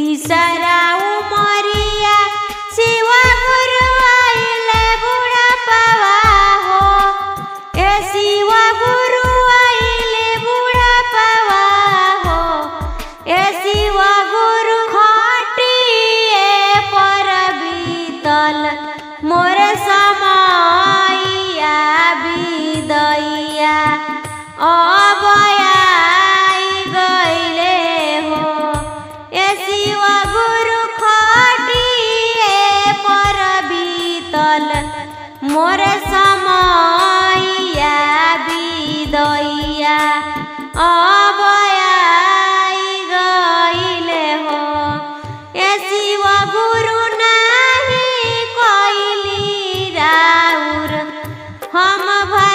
तीसरा उमरिया शिव गुरु आइले बुढ़ा पवा हो। ए शिव गुरु आइले बुढ़ा पवा हो। ए शिव गुरु खटिए पर बीतल मोर समैया बिदैया अब आई गइले हो। ए शिव गुरु खटिए पर बीतल मोर समैया बिदैया अब आई गइले हो। ए शिव गुरु नाही कइली राउर हम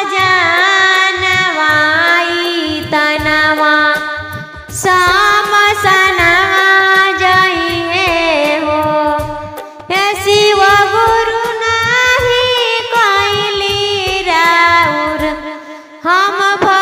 भजनवाई तनवा समसना जइए हो। हे शिव गुरु नाही कइली राउर हम